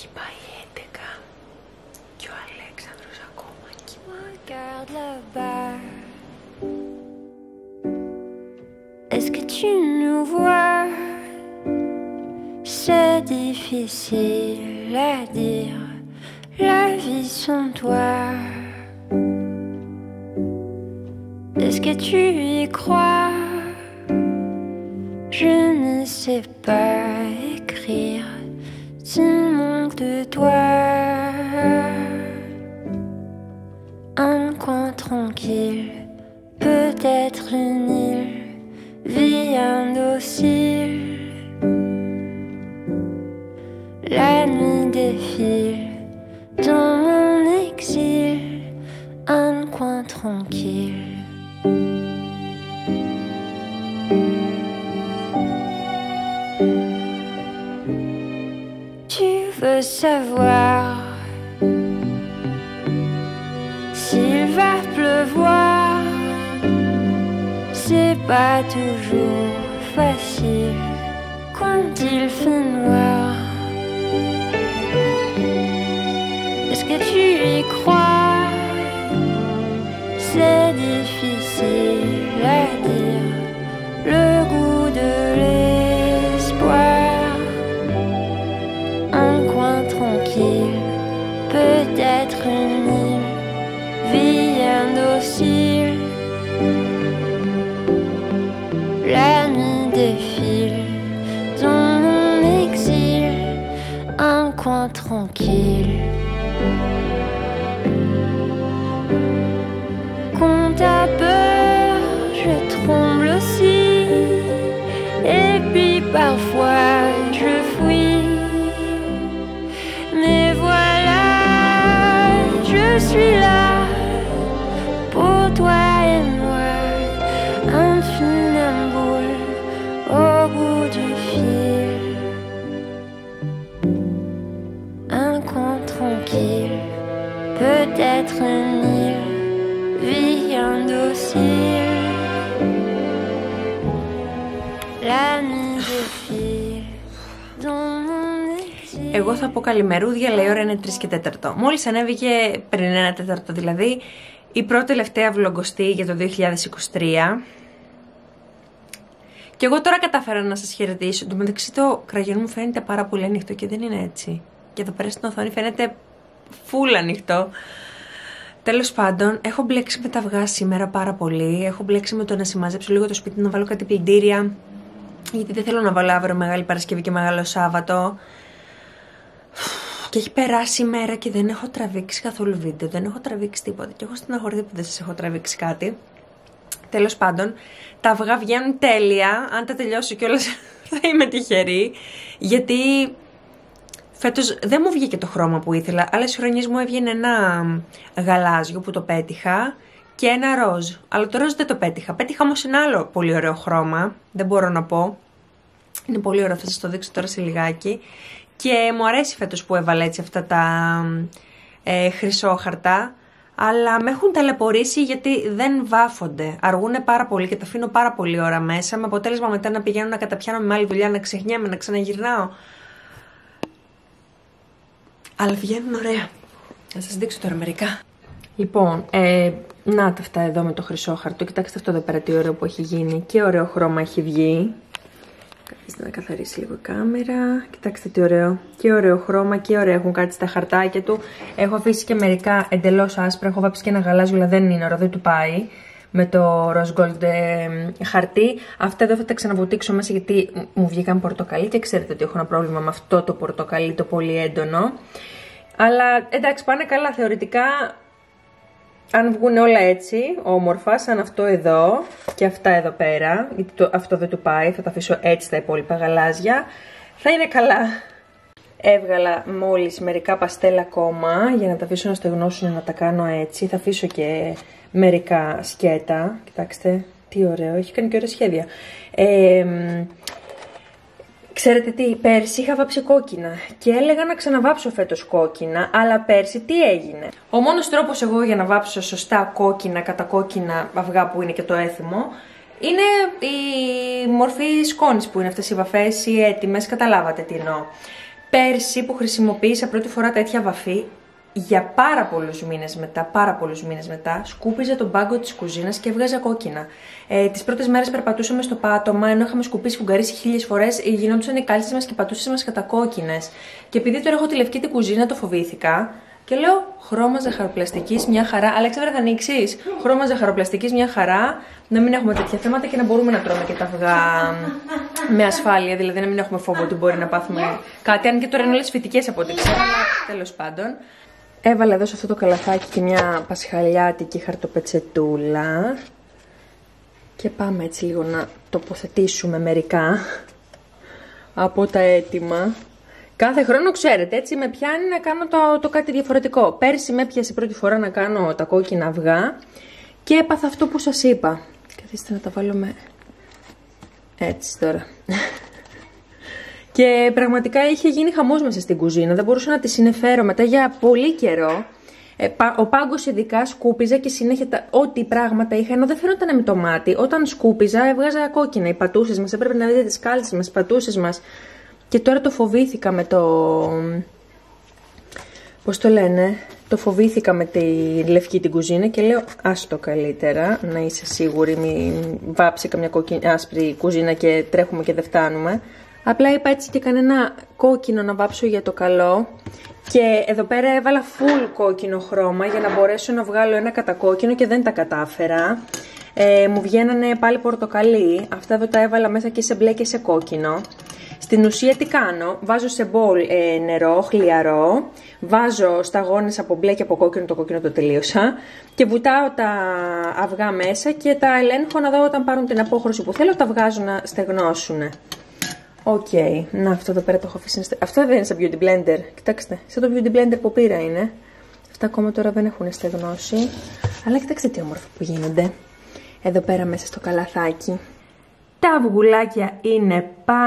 Έχει πάει 11 και ο Αλέξανδρος ακόμα κοιμάται. Est-ce que tu nous vois? C'est difficile à dire, la vie sans toi. Est-ce que tu y crois? Je ne sais pas écrire s'il manque de toi. Un coin tranquille, peut-être une île, vie indocile. La nuit défile dans mon exil, un coin tranquille. Tu veux savoir s'il va pleuvoir? C'est pas toujours facile quand il fait noir. Est-ce que tu y crois? C'est difficile à dire, le goût de l'espoir. Un coin tranquille, peut-être une île, vie indocile. La nuit défile dans mon exil, un coin tranquille. Quand t'as peur, je tremble aussi, et puis parfois je fuis. Mais voilà, je suis là pour toi et moi, un funambule au bout du fil, un coin tranquille, peut-être une île, vie indocile. La nuit défile dans mon exil. Εγώ θα πω καλημερούδια, λέει ώρα είναι 3 και 4. Μόλις ανέβηκε πριν 1 4 δηλαδή η πρώτη τελευταία βλογκοστή για το 2023. Και εγώ τώρα κατάφερα να σας χαιρετήσω. Το μεταξύ το κραγιόν μου φαίνεται πάρα πολύ ανοιχτό και δεν είναι έτσι. Και εδώ πέρα στην οθόνη φαίνεται φουλ ανοιχτό. Τέλος πάντων, έχω μπλέξει με τα αυγά σήμερα πάρα πολύ. Έχω μπλέξει με το να συμμαζέψω λίγο το σπίτι, να βάλω κάτι πλυντήρια. Γιατί δεν θέλω να βάλω αύριο Μεγάλη Παρασκευή και Μεγάλο Σάββατο. Και έχει περάσει η μέρα και δεν έχω τραβήξει καθόλου βίντεο. Δεν έχω τραβήξει τίποτα. Και έχω στεναχωρηθεί που δεν σας έχω τραβήξει κάτι. Τέλος πάντων, τα αυγά βγαίνουν τέλεια. Αν τα τελειώσω κιόλας θα είμαι τυχερή. Γιατί φέτος δεν μου βγήκε το χρώμα που ήθελα. Άλλες χρονιές μου έβγαινε ένα γαλάζιο που το πέτυχα και ένα ροζ. Αλλά το ροζ δεν το πέτυχα. Πέτυχα όμως ένα άλλο πολύ ωραίο χρώμα. Δεν μπορώ να πω. Είναι πολύ ωραίο, θα σας το δείξω τώρα σε λιγάκι. Και μου αρέσει φέτος που έβαλα έτσι αυτά τα χρυσόχαρτα. Αλλά με έχουν ταλαιπωρήσει γιατί δεν βάφονται. Αργούνε πάρα πολύ και τα αφήνω πάρα πολύ ώρα μέσα. Με αποτέλεσμα μετά να πηγαίνω να καταπιάνω με άλλη δουλειά, να ξεχνιέμαι, να ξαναγυρνάω. Αλλά βγαίνουν ωραία. Να σας δείξω τώρα μερικά. Λοιπόν, να τα αυτά εδώ με το χρυσόχαρτο. Κοιτάξτε αυτό εδώ πέρα τι ωραίο που έχει γίνει. Και ωραίο χρώμα έχει βγει. Καθίστε να καθαρίσει λίγο η κάμερα. Κοιτάξτε τι ωραίο. Και ωραίο χρώμα και ωραία έχουν κάτσει τα χαρτάκια του. Έχω αφήσει και μερικά εντελώς άσπρα. Έχω βάψει και ένα γαλάζιο, αλλά δεν είναι ωραίο, δεν του πάει. Με το rose gold χαρτί. Αυτά εδώ θα τα ξαναβουτήξω μέσα γιατί μου βγήκαν πορτοκαλί και ξέρετε ότι έχω ένα πρόβλημα με αυτό το πορτοκαλί, το πολύ έντονο. Αλλά εντάξει, πάνε καλά θεωρητικά. Αν βγουν όλα έτσι, όμορφα, σαν αυτό εδώ και αυτά εδώ πέρα, γιατί αυτό δεν του πάει, θα τα αφήσω έτσι τα υπόλοιπα γαλάζια, θα είναι καλά. Έβγαλα μόλις μερικά παστέλ ακόμα, για να τα αφήσω να στεγνώσουν, να τα κάνω έτσι. Θα αφήσω και μερικά σκέτα, κοιτάξτε τι ωραίο, έχει κάνει και ωραία σχέδια. Ξέρετε τι, πέρσι είχα βάψει κόκκινα και έλεγα να ξαναβάψω φέτος κόκκινα, αλλά πέρσι τι έγινε. Ο μόνος τρόπος εγώ για να βάψω σωστά κόκκινα, κατακόκκινα αυγά που είναι και το έθιμο, είναι η μορφή σκόνης που είναι αυτές οι βαφές, οι έτοιμες, καταλάβατε τι εννοώ. Πέρσι που χρησιμοποίησα πρώτη φορά τέτοια βαφή, για πάρα πολλούς μήνες μετά, σκούπιζα τον πάγκο της κουζίνας και έβγαζα κόκκινα. Τις πρώτες μέρες περπατούσαμε στο πάτωμα, ενώ είχαμε σκουπίσει φουγγαρίσει 1000 φορές, γινόντουσαν οι κάλτσες μας και πατούσες μας κατακόκκινες. Και επειδή τώρα έχω τη λευκή την κουζίνα, το φοβήθηκα. Και λέω χρώμα ζαχαροπλαστικής μια χαρά. Αλέξανδρα, θα ανοίξεις? Χρώμα ζαχαροπλαστικής μια χαρά. Να μην έχουμε τέτοια θέματα και να μπορούμε να τρώμε και τα αυγά με ασφάλεια. Δηλαδή να μην έχουμε φόβο ότι μπορεί να πάθουμε κάτι. Αν και τώρα είναι όλες φυτικές από ό,τι ξέρω. Τέλος πάντων. Έβαλα εδώ σε αυτό το καλαθάκι και μια πασχαλιάτικη χαρτοπετσετούλα. Και πάμε έτσι λίγο να τοποθετήσουμε μερικά από τα έτοιμα. Κάθε χρόνο, ξέρετε, έτσι με πιάνει να κάνω το κάτι διαφορετικό. Πέρσι με έπιασε πρώτη φορά να κάνω τα κόκκινα αυγά και έπαθα αυτό που σας είπα. Καθίστε να τα βάλουμε έτσι τώρα. Και πραγματικά είχε γίνει χαμός μέσα στην κουζίνα. Δεν μπορούσα να τη συνεφέρω μετά για πολύ καιρό. Ο πάγκος ειδικά σκούπιζα και συνέχεια ό,τι πράγματα είχα, ενώ δεν φαίνονταν με το μάτι. Όταν σκούπιζα έβγαζα κόκκινα. Οι πατούσες μας, έπρεπε να δείτε τις κάλτσες μας, οι πατούσες μας. Και τώρα το φοβήθηκα με το... Πώς το λένε? Το φοβήθηκα με τη λευκή την κουζίνα και λέω άστο καλύτερα, να είσαι σίγουρη, μην βάψει καμιά άσπρη κουζίνα και τρέχουμε και δεν φτάνουμε. Απλά είπα έτσι και κανένα κόκκινο να βάψω για το καλό. Και εδώ πέρα έβαλα full κόκκινο χρώμα για να μπορέσω να βγάλω ένα κατακόκκινο και δεν τα κατάφερα. Μου βγαίνανε πάλι πορτοκαλί. Αυτά εδώ τα έβαλα μέσα και σε μπλε και σε κόκκινο. Στην ουσία τι κάνω? Βάζω σε μπολ νερό χλιαρό, βάζω σταγόνες από μπλε και από κόκκινο, το κόκκινο το τελείωσα, και βουτάω τα αυγά μέσα και τα ελέγχω να δω όταν πάρουν την απόχρωση που θέλω, τα βγάζω να στεγνώσουν. Οκ, να αυτό εδώ πέρα το έχω αφήσει. Αυτό δεν είναι σαν beauty blender, κοιτάξτε, σαν το beauty blender που πήρα είναι. Αυτά ακόμα τώρα δεν έχουν στεγνώσει, αλλά κοιτάξτε τι όμορφα που γίνονται. Εδώ πέρα μέσα στο καλαθάκι. Τα αυγουλάκια είναι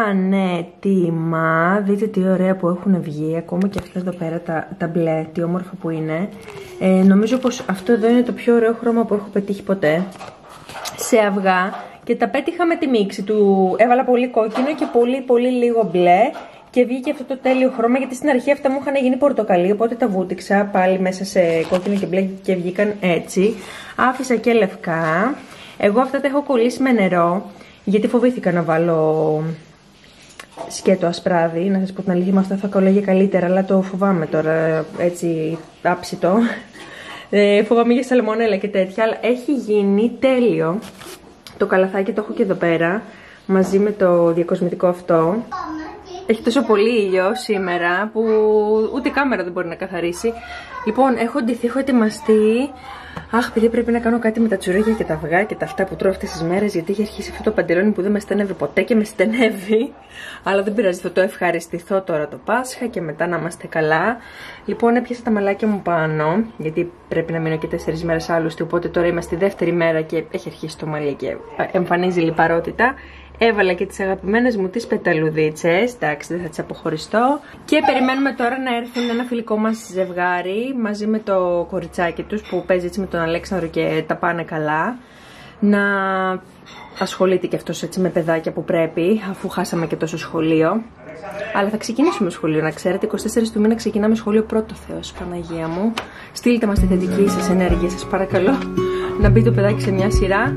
πανέτοιμα. Δείτε τι ωραία που έχουν βγει. Ακόμα και αυτά εδώ πέρα τα μπλε, τι όμορφα που είναι. Νομίζω πως αυτό εδώ είναι το πιο ωραίο χρώμα που έχω πετύχει ποτέ σε αυγά. Και τα πέτυχα με τη μίξη του. Έβαλα πολύ κόκκινο και πολύ λίγο μπλε. Και βγήκε αυτό το τέλειο χρώμα, γιατί στην αρχή αυτά μου είχαν γίνει πορτοκαλί. Οπότε τα βούτυξα πάλι μέσα σε κόκκινο και μπλε και βγήκαν έτσι. Άφησα και λευκά. Εγώ αυτά τα έχω κολλήσει με νερό. Γιατί φοβήθηκα να βάλω σκέτο ασπράδι. Να σας πω την αλήθεια, με αυτά θα κολλάγε καλύτερα, αλλά το φοβάμαι τώρα έτσι άψητο. Φοβάμαι για σαλμονέλα και τέτοια, αλλά έχει γίνει τέλειο. Το καλαθάκι το έχω και εδώ πέρα, μαζί με το διακοσμητικό αυτό. Έχει τόσο πολύ ήλιο σήμερα που ούτε η κάμερα δεν μπορεί να καθαρίσει. Λοιπόν, έχω ντυθεί, έχω ετοιμαστεί. Αχ, παιδί, πρέπει να κάνω κάτι με τα τσουρέκια και τα αυγά και τα αυτά που τρώω αυτές τις μέρες, γιατί έχει αρχίσει αυτό το παντελόνι που δεν με στενεύει ποτέ και με στενεύει. Αλλά δεν πειράζει, θα το ευχαριστηθώ τώρα το Πάσχα και μετά να είμαστε καλά. Λοιπόν, έπιασα τα μαλάκια μου πάνω, γιατί πρέπει να μείνω και 4 μέρες άλλωστε. Οπότε τώρα είμαστε στη δεύτερη μέρα και έχει αρχίσει το μαλλί και εμφανίζει λιπαρότητα. Έβαλα και τις αγαπημένες μου τις πεταλουδίτσες, εντάξει, δεν θα τις αποχωριστώ. Και περιμένουμε τώρα να έρθουν ένα φιλικό μας ζευγάρι μαζί με το κοριτσάκι τους που παίζει έτσι με τον Αλέξανδρο και τα πάνε καλά. Να ασχολείται και αυτός έτσι με παιδάκια που πρέπει, αφού χάσαμε και τόσο σχολείο. Αλλά θα ξεκινήσουμε σχολείο, να ξέρετε, 24 του μήνα ξεκινάμε σχολείο, πρώτο Θεός, Παναγία μου. Στείλτε μας τη θετική σας ενέργεια, σας παρακαλώ, να μπει το παιδάκι σε μια σειρά.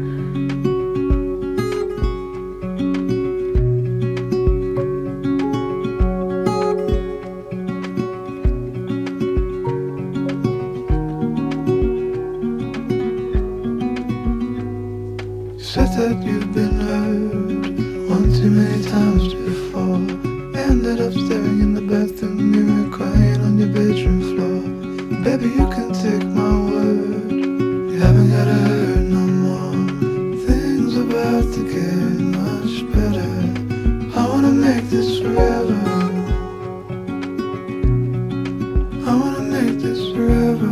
That you've been hurt one too many times before. Ended up staring in the bathroom mirror, crying on your bedroom floor. Baby, you can take my word, you haven't gotta hurt no more. Things are about to get much better. I wanna make this forever. I wanna make this forever.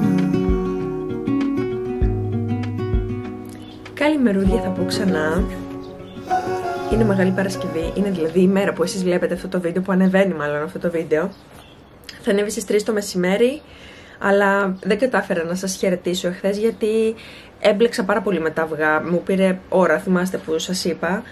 Καλημερούδια, θα πω ξανά. Είναι Μεγάλη Παρασκευή, είναι δηλαδή η μέρα που εσείς βλέπετε αυτό το βίντεο, που ανεβαίνει μάλλον αυτό το βίντεο. Θα ανέβει στις 3 το μεσημέρι, αλλά δεν κατάφερα να σας χαιρετήσω εχθές γιατί έμπλεξα πάρα πολύ με τα αυγά. Μου πήρε ώρα, θυμάστε που σας είπα.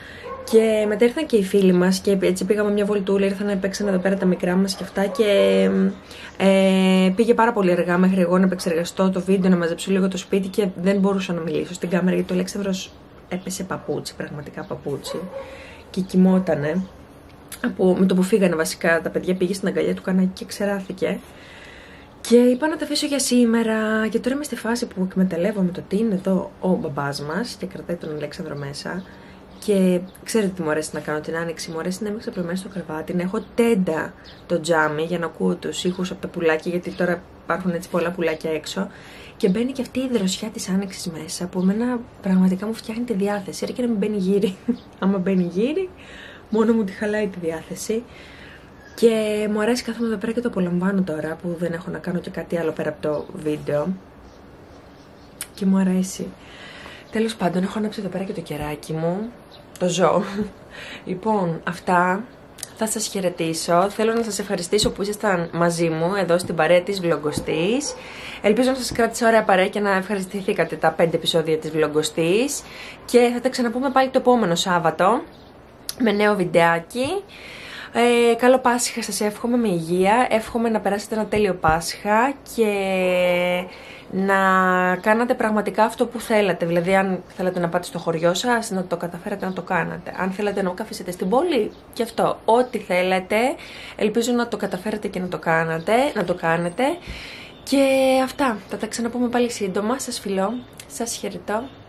Και μετά ήρθαν και οι φίλοι μας και έτσι πήγαμε μια βολτούλα, ήρθαν να παίξαν εδώ πέρα τα μικρά μας και αυτά και πήγε πάρα πολύ αργά μέχρι εγώ να επεξεργαστώ το βίντεο, να μαζέψω λίγο το σπίτι και δεν μπορούσα να μιλήσω στην κάμερα γιατί ο Αλέξανδρος έπεσε παπούτσι, πραγματικά παπούτσι και κοιμότανε. Με το που φύγανε βασικά τα παιδιά πήγε στην αγκαλιά του κανάκι και ξεράθηκε. Και είπα να τα αφήσω για σήμερα. Και τώρα είμαι στη φάση που εκμεταλλεύομαι το ότι είναι εδώ ο μπαμπάς μας και κρατάει τον Αλέξανδρο μέσα. Και ξέρετε τι μου αρέσει να κάνω την άνοιξη. Μου αρέσει να είμαι ξαπλωμένη στο κρεβάτι, να έχω τέντα το τζάμι για να ακούω τους ήχους από τα πουλάκια, γιατί τώρα υπάρχουν έτσι πολλά πουλάκια έξω. Και μπαίνει και αυτή η δροσιά της άνοιξης μέσα, που εμένα πραγματικά μου φτιάχνει τη διάθεση. Έρχεται να μην μπαίνει γύρι. Άμα μπαίνει γύρι, μόνο μου τη χαλάει τη διάθεση. Και μου αρέσει κάθομαι εδώ πέρα και το απολαμβάνω τώρα που δεν έχω να κάνω και κάτι άλλο πέρα από το βίντεο. Και μου αρέσει. Τέλος πάντων, έχω ανάψει εδώ πέρα και το κεράκι μου. Το ζω. Λοιπόν, αυτά. Θα σας χαιρετήσω. Θέλω να σας ευχαριστήσω που ήσασταν μαζί μου εδώ στην παρέα της Vlogostees. Ελπίζω να σας κράτησα ωραία παρέα και να ευχαριστηθήκατε τα 5 επεισόδια της Vlogostees. Και θα τα ξαναπούμε πάλι το επόμενο Σάββατο με νέο βιντεάκι. Καλό Πάσχα σας εύχομαι, με υγεία. Εύχομαι να περάσετε ένα τέλειο Πάσχα και να κάνατε πραγματικά αυτό που θέλατε. Δηλαδή, αν θέλατε να πάτε στο χωριό σας, να το καταφέρατε να το κάνατε. Αν θέλατε να καθίσετε στην πόλη, και αυτό. Ό,τι θέλετε, ελπίζω να το καταφέρετε και να το κάνετε. Και αυτά. Θα τα ξαναπούμε πάλι σύντομα. Σας φιλώ. Σας χαιρετώ.